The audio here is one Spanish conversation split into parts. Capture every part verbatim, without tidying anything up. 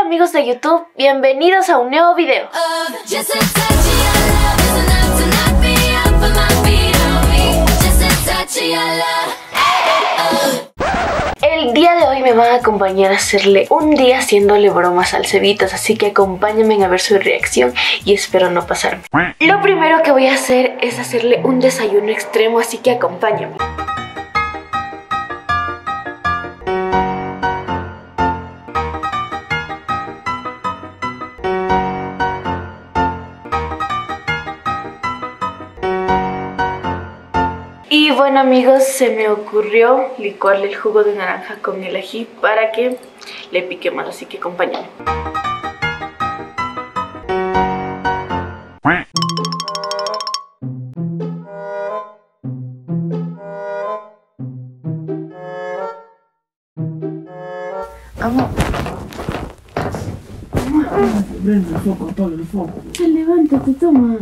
amigos de YouTube, bienvenidos a un nuevo video. El día de hoy me van a acompañar a hacerle un día haciéndole bromas al Cevitas, así que acompáñenme a ver su reacción y espero no pasarme. Lo primero que voy a hacer es hacerle un desayuno extremo, así que acompáñenme. Y bueno amigos, se me ocurrió licuarle el jugo de naranja con el ají para que le pique más, así que acompáñenme. Amor. Amor. Prende el foco, apaga el foco. Se levántate, toma.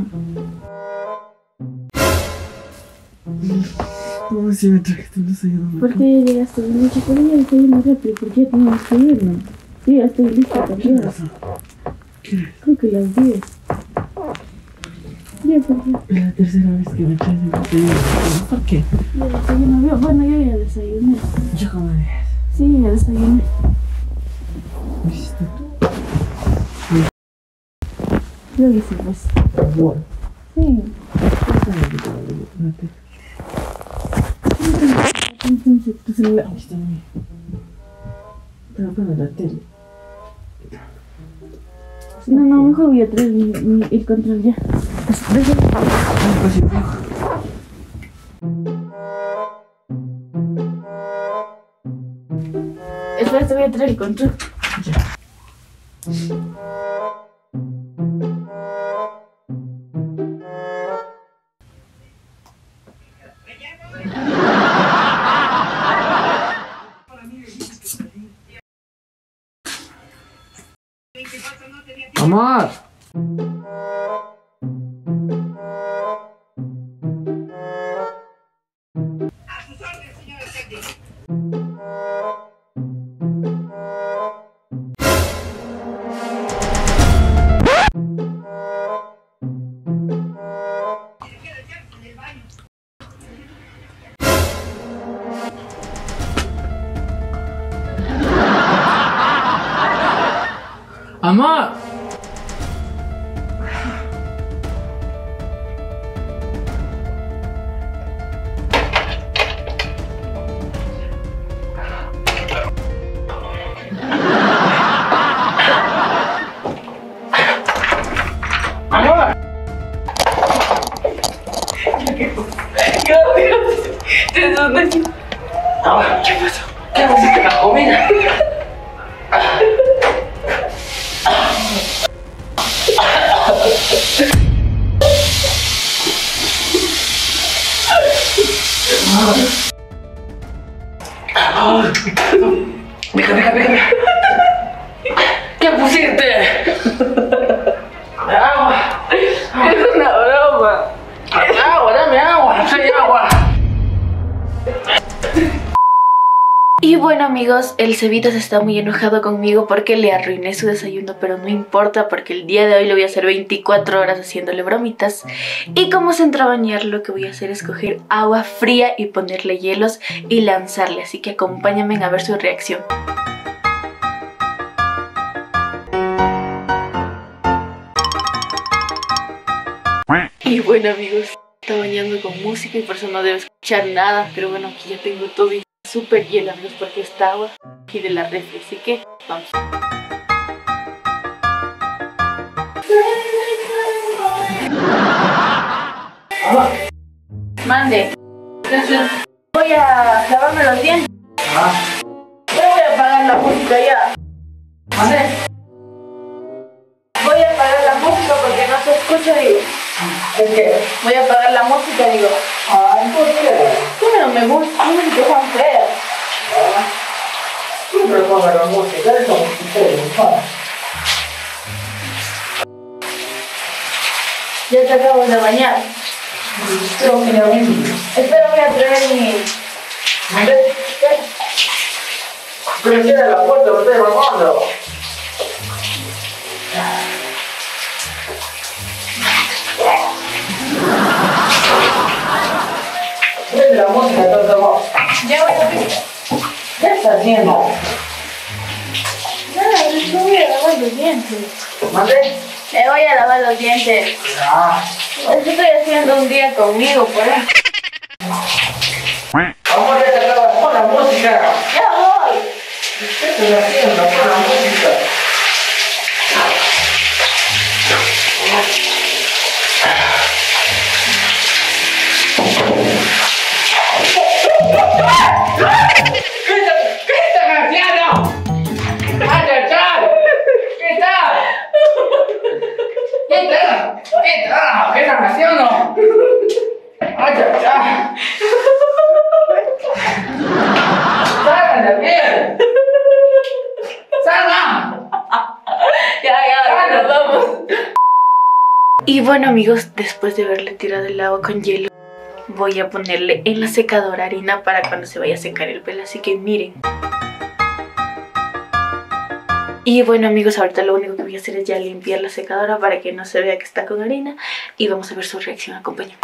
¿Cómo si me trajiste un desayuno? ¿Por qué llegaste de noche? ¿Por qué ya desayuno rápido? ¿Por qué ya tenemos que irnos? Yo ya estoy lista también. ¿Qué? Creo que las diez. Ya, ¿por qué? Es la tercera vez que me traes un desayuno. ¿Por qué? Ya desayuno. Bueno, yo ya desayuné. Yo como diez. Sí, ya desayuné. ¿Lo hiciste tú? Yo hice pues. Bueno. Sí. Entonces, tu celular. Aquí está mi. Estaba con la tele. No, no, mejor voy a traer mi, mi, el control ya. Déjalo. Ay, casi pego. Espera, te voy a traer el control. Ya. Amor. Amor. Amor. ¿De dónde? Amor, ¿qué pasó? ¿Qué pusiste la comida? Deja, deja, deja. ¿Qué pusiste? Agua. Es una broma. Agua, dame agua. Soy agua. Y bueno amigos, el Cevitas está muy enojado conmigo porque le arruiné su desayuno, pero no importa porque el día de hoy le voy a hacer veinticuatro horas haciéndole bromitas. Y como se entra a bañar, lo que voy a hacer es coger agua fría y ponerle hielos y lanzarle, así que acompáñenme a ver su reacción. Y bueno amigos, está bañando con música y por eso no debe escuchar nada, pero bueno, aquí ya tengo todo y súper hielo amigos porque esta agua aquí de la refri, así que vamos. Mande. Entonces voy a lavarme los dientes. Ah. Yo voy a apagar la música ya. ¿Mande? Voy a apagar la música porque no se escucha, digo. ¿Es que? Voy a apagar la música, digo. Ay, ¿por qué? Tú no me gusta, no me dejan feas. Siempre pongo la música, es como si ustedes, ¿no? Ya te acabo de bañar. Creo que ya vi. Espera, voy a traer mi... Pero cierra la puerta, me estoy mamando. Ya voy a ver. ¿Qué estás haciendo? Nada, me voy a lavar los dientes. ¿Mande? Me voy a lavar los dientes. Ah. Es que estoy haciendo un día conmigo, por ahí. Vamos a ver, pon la música. Ya voy. ¿Qué estás haciendo? Pon la música. ¿Qué estás haciendo? ¡Anda, chao! ¿Qué tal? ¿Qué tal? ¿Qué tal? ¿Qué estás haciendo? ¡Anda, chao! ¡Salgan de bien! ¡Salgan! Ya, ya, nos vamos. Y bueno, amigos, después de haberle tirado el agua con hielo, voy a ponerle en la secadora harina para cuando se vaya a secar el pelo, así que miren. Y bueno, amigos, ahorita lo único que voy a hacer es ya limpiar la secadora para que no se vea que está con harina. Y vamos a ver su reacción, acompáñenme.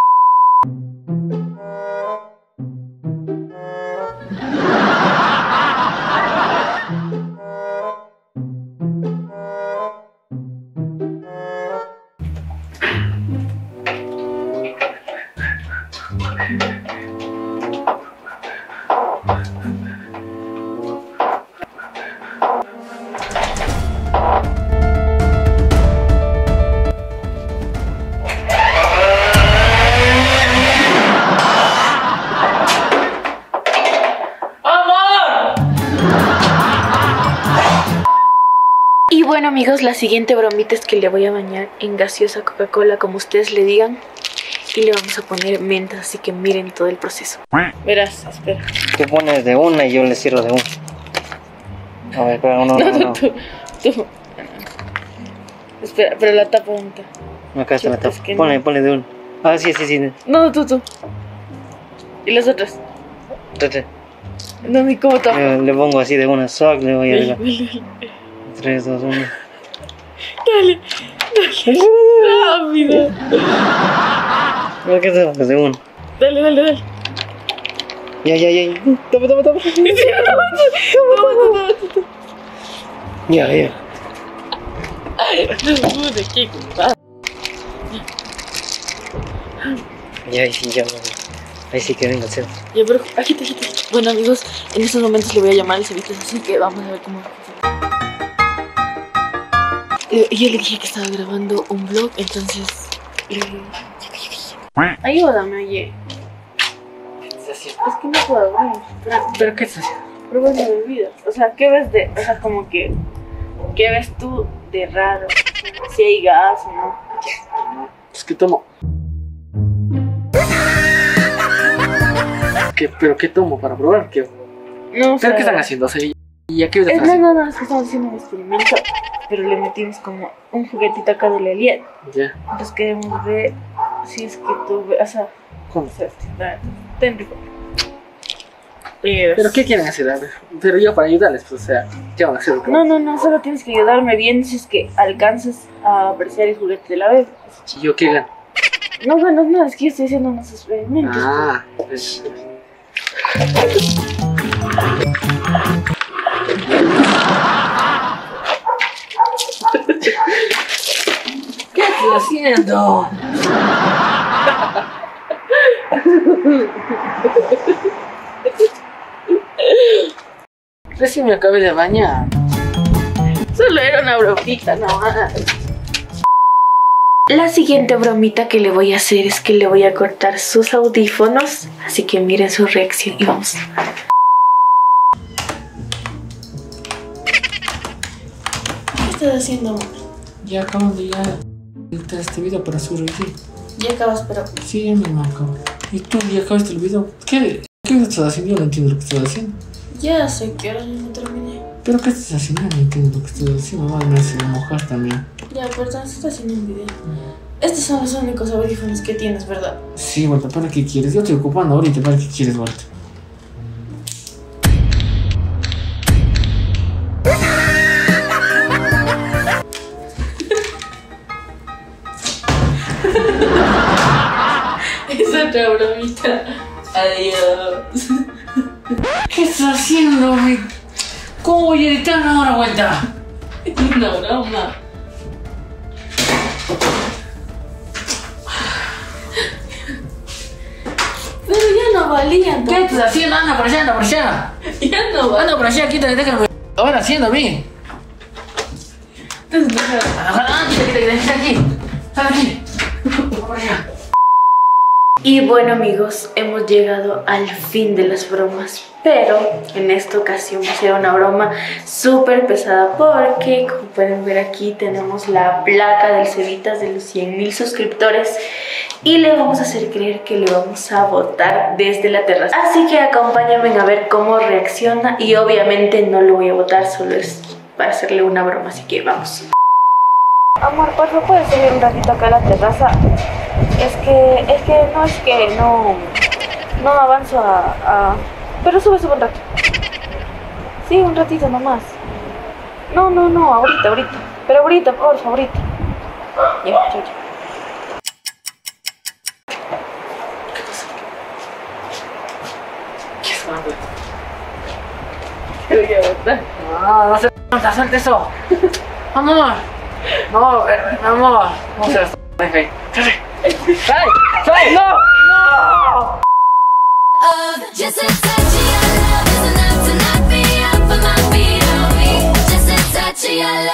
Y bueno, amigos, la siguiente bromita es que le voy a bañar en gaseosa Coca-Cola, como ustedes le digan. Y le vamos a poner menta, así que miren todo el proceso. Verás, espera. Tú pones de una y yo le cierro de una. A ver, espera, uno, No, no, no, no. tú, tú. Espera, pero la tapa, ¿dónde está? Acá está la tapa. Es que Ponle, no. ponle de una. Ah, sí, sí, sí. No, no, tú, tú. ¿Y las otras? Trate. No, ni cómo tapa. Le, le pongo así de una. Soc, le voy a Dale, dar. dale, tres, dos, uno. dale, dale. Rápido. ¿Por qué te vas de una? Dale, dale, dale. Ya, ya, ya. Toma, toma, toma. Ya, ya. Ya, ahí sí, ya. Ahí sí que venga, Seba. Ya, pero agita, agita. Bueno, amigos, en estos momentos le voy a llamar al Cevitas, así que vamos a ver cómo. Eh, yo le dije que estaba grabando un vlog, entonces. Eh... Ayúdame, oye. Es que no puedo ver. ¿Pero, pero qué estás haciendo? Pruebas de bebidas. O sea, ¿qué ves de.? O sea, como que. ¿Qué ves tú de raro? Si hay gas o no. Es que tomo. ¿Qué, ¿Pero qué tomo para probar? ¿Qué? No, o sea, ¿Pero qué están haciendo? O sea, ¿y a qué Eh, están no, haciendo? no, no, es que estamos haciendo un experimento, pero le metimos como un juguetito acá de la Eliel. Ya. Entonces queremos ver si es que tú ves, o sea, ¿Cómo? o sea, da- ten rico. Eh, ¿Pero qué quieren hacer? A ver, pero yo para ayudarles, pues, o sea, ¿qué van a hacer? No, no, no, solo tienes que ayudarme bien si es que alcanzas a apreciar el juguete de la bebé. ¿Y yo qué gano? No, bueno, no, es que yo estoy haciendo unos experimentos. Ah, pues. ¿Qué estás haciendo? Recién me acabé de bañar. Solo era una bromita nomás. La siguiente bromita que le voy a hacer es que le voy a cortar sus audífonos, así que miren su reacción y vamos. ¿Qué estás haciendo, amor? Ya acabo de ya editar este video para subir el video. Ya acabas, pero... Sí, ya mismo acabo. ¿Y tú ya acabaste el video? ¿Qué? ¿Qué estás haciendo? Yo no entiendo lo que estás haciendo. Ya sé que ahora mismo terminé. ¿Pero qué estás haciendo? No entiendo lo que estás haciendo. Mamá me hace mojar también. Ya, perdón, se está haciendo un video. Estos son los únicos audífonos que tienes, ¿verdad? Sí, Walter, ¿para qué quieres? Yo estoy ocupando ahorita. ¿Para qué quieres, Walter? Es otra bromita. Adiós. ¿Qué estás haciendo, mi? ¿Cómo voy a editar una hora vuelta? Una broma. Pero ya no valía, entonces. ¿Qué estás haciendo? Anda por allá, anda por allá. Ya no valía. Anda por allá, quítate, déjame. Lo van haciendo a mí. Entonces no. Ah, quítate, quítate, quítate, aquí. Sal aquí. Por allá. Y bueno amigos, hemos llegado al fin de las bromas, pero en esta ocasión va a ser una broma súper pesada porque, como pueden ver aquí, tenemos la placa del Cevitas de los cien mil suscriptores y le vamos a hacer creer que le vamos a botar desde la terraza. Así que acompáñenme a ver cómo reacciona y obviamente no lo voy a botar, solo es para hacerle una broma, así que vamos. Amor, por favor, ¿puedes subir un ratito acá a la terraza? Es que, es que no, es que no, no avanzo a, a... Pero sube, sube un rato. Sí, un ratito nomás. No, no, no, ahorita, ahorita. Pero ahorita, por favor, ahorita. Ya, chau, chau. ¿Qué es, mamá? Te voy a botar. No, no se suelta, suelta eso. Amor. No, eh, amor. No se las deja ahí. ¡Sal! ¡Sal! ¡No! ¡No! Just a touch of your love is enough to knock me off of my feet. Oh, me. Just a touch of your love.